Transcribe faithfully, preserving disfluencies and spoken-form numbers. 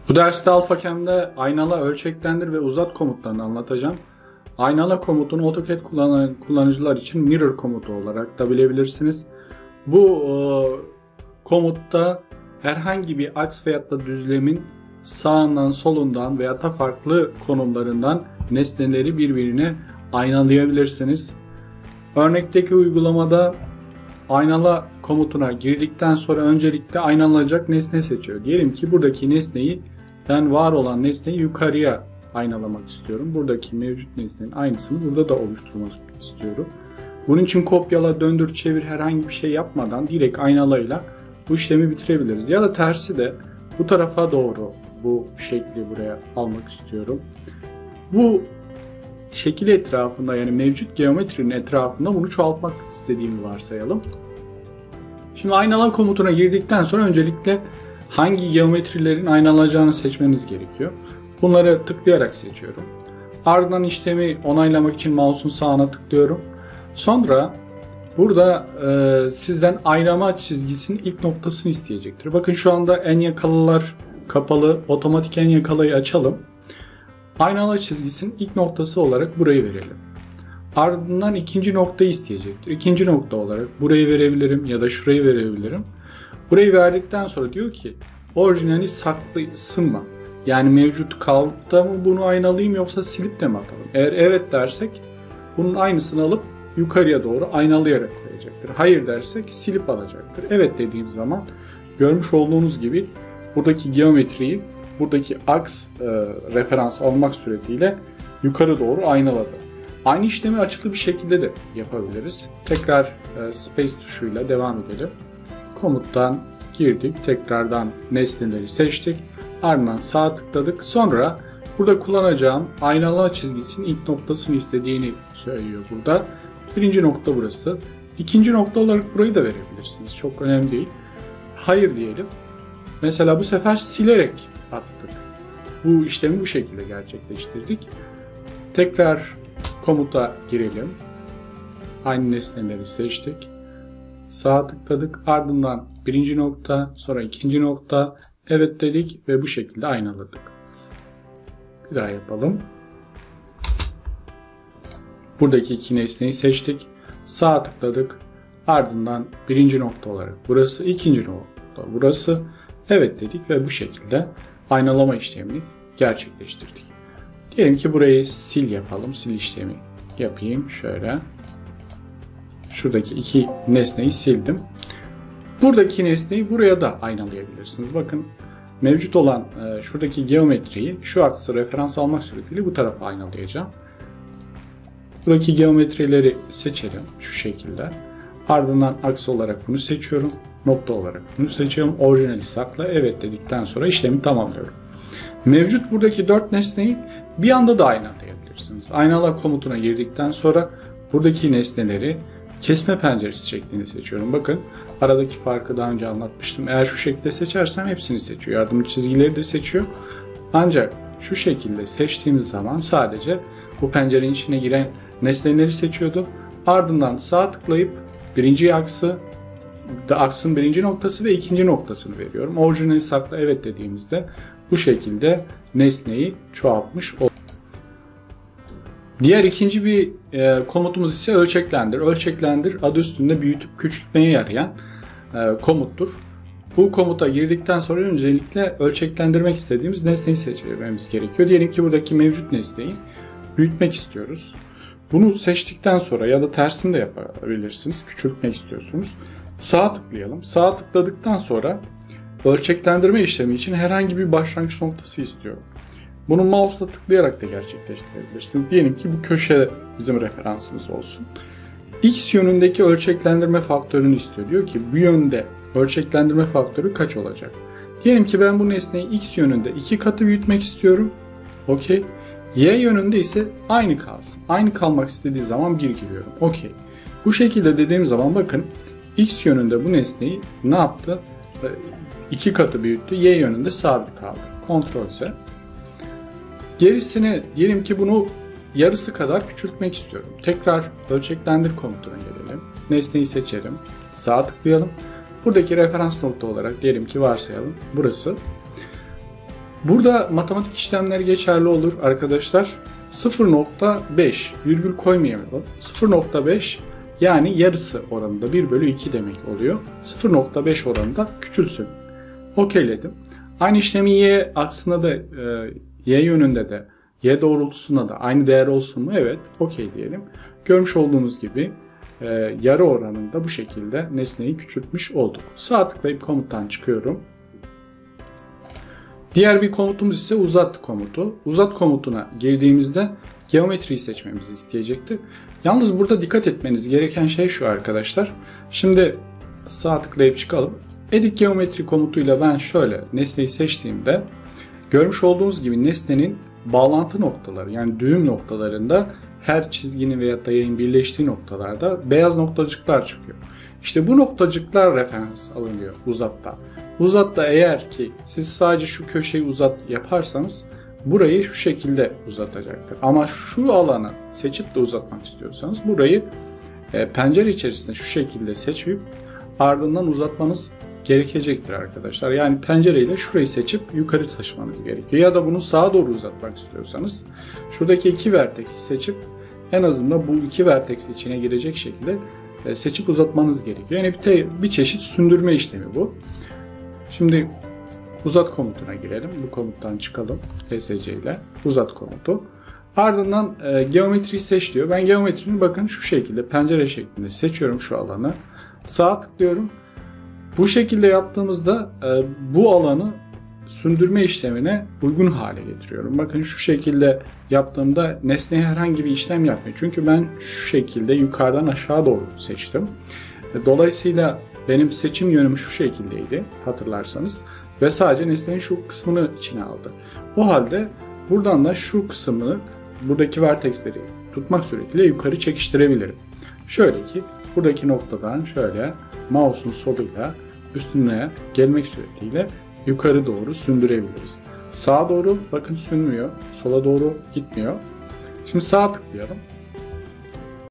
Bu derste AlphaCam'de aynala, ölçeklendir ve uzat komutlarını anlatacağım. Aynala komutunu AutoCAD kullanan kullanıcılar için mirror komutu olarak da bilebilirsiniz. Bu e, komutta herhangi bir aks veyahut da düzlemin sağından, solundan veyahut da farklı konumlarından nesneleri birbirine aynalayabilirsiniz. Örnekteki uygulamada aynala komutuna girdikten sonra öncelikle aynalanacak nesne seçiyor. Diyelim ki buradaki nesneyi, ben var olan nesneyi yukarıya aynalamak istiyorum. Buradaki mevcut nesnenin aynısını burada da oluşturmak istiyorum. Bunun için kopyala, döndür, çevir herhangi bir şey yapmadan direkt aynalayla bu işlemi bitirebiliriz. Ya da tersi de bu tarafa doğru bu şekli buraya almak istiyorum. Bu şekil etrafında, yani mevcut geometrinin etrafında bunu çoğaltmak istediğimi varsayalım. Şimdi aynala komutuna girdikten sonra öncelikle hangi geometrilerin aynalanacağını seçmeniz gerekiyor. Bunları tıklayarak seçiyorum. Ardından işlemi onaylamak için mouse'un sağına tıklıyorum. Sonra burada e, sizden aynalama çizgisinin ilk noktasını isteyecektir. Bakın şu anda en yakalılar kapalı. Otomatik en yakalıyı açalım. Aynala çizgisinin ilk noktası olarak burayı verelim. Ardından ikinci noktayı isteyecektir. İkinci nokta olarak burayı verebilirim ya da şurayı verebilirim. Burayı verdikten sonra diyor ki orijinali saklasın mı? Yani mevcut kalıpta mı bunu aynalayayım yoksa silip de mi atalım? Eğer evet dersek bunun aynısını alıp yukarıya doğru aynalayarak koyacaktır. Hayır dersek silip alacaktır. Evet dediğim zaman görmüş olduğunuz gibi buradaki geometriyi, buradaki aks e, referans almak suretiyle yukarı doğru aynaladı. Aynı işlemi açıklı bir şekilde de yapabiliriz. Tekrar e, space tuşuyla devam edelim. Komuttan girdik. Tekrardan nesneleri seçtik. Ardından sağ tıkladık. Sonra burada kullanacağım aynalama çizgisinin ilk noktasını istediğini söylüyor burada. Birinci nokta burası. İkinci nokta olarak burayı da verebilirsiniz. Çok önemli değil. Hayır diyelim. Mesela bu sefer silerek attık. Bu işlemi bu şekilde gerçekleştirdik. Tekrar komuta girelim. Aynı nesneleri seçtik. Sağa tıkladık. Ardından birinci nokta, sonra ikinci nokta. Evet dedik ve bu şekilde aynaladık. Bir daha yapalım. Buradaki iki nesneyi seçtik. Sağa tıkladık. Ardından birinci nokta olarak burası, ikinci nokta burası. Evet dedik ve bu şekilde aynalama işlemini gerçekleştirdik. Diyelim ki burayı sil yapalım. Sil işlemi yapayım. Şöyle. Şuradaki iki nesneyi sildim. Buradaki nesneyi buraya da aynalayabilirsiniz. Bakın mevcut olan e, şuradaki geometriyi şu aksı referans almak suretiyle bu tarafa aynalayacağım. Buradaki geometrileri seçelim şu şekilde. Ardından aks olarak bunu seçiyorum. Nokta olarak bunu seçiyorum. Orijinali sakla. Evet dedikten sonra işlemi tamamlıyorum. Mevcut buradaki dört nesneyi bir anda da aynalayabilirsiniz. Aynala komutuna girdikten sonra buradaki nesneleri kesme penceresi şeklinde seçiyorum. Bakın aradaki farkı daha önce anlatmıştım. Eğer şu şekilde seçersem hepsini seçiyor. Yardımcı çizgileri de seçiyor. Ancak şu şekilde seçtiğimiz zaman sadece bu pencerenin içine giren nesneleri seçiyordu. Ardından sağ tıklayıp birinci aksı, da aksın birinci noktası ve ikinci noktasını veriyorum. Orijinali sakla evet dediğimizde bu şekilde nesneyi çoğaltmış oluyor. Diğer ikinci bir e, komutumuz ise ölçeklendir. Ölçeklendir adı üstünde büyütüp küçültmeye yarayan e, komuttur. Bu komuta girdikten sonra öncelikle ölçeklendirmek istediğimiz nesneyi seçmemiz gerekiyor. Diyelim ki buradaki mevcut nesneyi büyütmek istiyoruz. Bunu seçtikten sonra ya da tersini de yapabilirsiniz. Küçültmek istiyorsunuz. Sağa tıklayalım. Sağa tıkladıktan sonra ölçeklendirme işlemi için herhangi bir başlangıç noktası istiyor. Bunu mouse'la tıklayarak da gerçekleştirebilirsiniz. Diyelim ki bu köşe bizim referansımız olsun. X yönündeki ölçeklendirme faktörünü istiyor. Diyor ki bu yönde ölçeklendirme faktörü kaç olacak? Diyelim ki ben bu nesneyi X yönünde iki katı büyütmek istiyorum. Okey. Y yönünde ise aynı kalsın. Aynı kalmak istediği zaman bir giriyorum. Okey. Bu şekilde dediğim zaman bakın X yönünde bu nesneyi ne yaptı? iki katı büyüttü. Y yönünde sabit kaldı. Ctrl Z. Gerisini diyelim ki bunu yarısı kadar küçültmek istiyorum. Tekrar ölçeklendir komutuna gelelim. Nesneyi seçelim. Sağa tıklayalım. Buradaki referans nokta olarak diyelim ki varsayalım. Burası. Burada matematik işlemleri geçerli olur arkadaşlar. sıfır nokta beş virgül koymayalım. sıfır nokta beş yani yarısı oranında bir bölü iki demek oluyor. sıfır nokta beş oranında küçülsün. Okeyledim. Aynı işlemi y aksına da e, y yönünde de y doğrultusunda da aynı değer olsun mu? Evet. Okey diyelim. Görmüş olduğunuz gibi e, yarı oranında bu şekilde nesneyi küçültmüş olduk. Sağ tıklayıp komuttan çıkıyorum. Diğer bir komutumuz ise uzat komutu. Uzat komutuna girdiğimizde geometriyi seçmemizi isteyecektir. Yalnız burada dikkat etmeniz gereken şey şu arkadaşlar. Şimdi sağ tıklayıp çıkalım. Edit geometri komutuyla ben şöyle nesneyi seçtiğimde görmüş olduğunuz gibi nesnenin bağlantı noktaları yani düğüm noktalarında her çizginin veya da yayın birleştiği noktalarda beyaz noktacıklar çıkıyor. İşte bu noktacıklar referans alınıyor uzatta. Uzatta eğer ki siz sadece şu köşeyi uzat yaparsanız burayı şu şekilde uzatacaktır. Ama şu alanı seçip de uzatmak istiyorsanız burayı e, pencere içerisinde şu şekilde seçip ardından uzatmanız gerekecektir arkadaşlar. Yani pencereyle şurayı seçip yukarı taşımanız gerekiyor. Ya da bunu sağa doğru uzatmak istiyorsanız şuradaki iki verteksi seçip en azından bu iki verteksi içine girecek şekilde seçip uzatmanız gerekiyor. Yani bir, bir çeşit sündürme işlemi bu. Şimdi uzat komutuna girelim. Bu komuttan çıkalım. P S C ile uzat komutu. Ardından e, geometriyi seç diyor. Ben geometrini bakın şu şekilde pencere şeklinde seçiyorum şu alanı. Sağa tıklıyorum. Bu şekilde yaptığımızda e, bu alanı sündürme işlemine uygun hale getiriyorum. Bakın şu şekilde yaptığımda nesneye herhangi bir işlem yapmıyor. Çünkü ben şu şekilde yukarıdan aşağı doğru seçtim. Dolayısıyla benim seçim yönüm şu şekildeydi hatırlarsanız. Ve sadece nesnenin şu kısmını içine aldı. O halde buradan da şu kısmını buradaki verteksleri tutmak suretiyle yukarı çekiştirebilirim. Şöyle ki buradaki noktadan şöyle mouse'un soluyla üstüne gelmek suretiyle yukarı doğru sündürebiliriz. Sağa doğru bakın sünmüyor. Sola doğru gitmiyor. Şimdi sağa tıklayalım.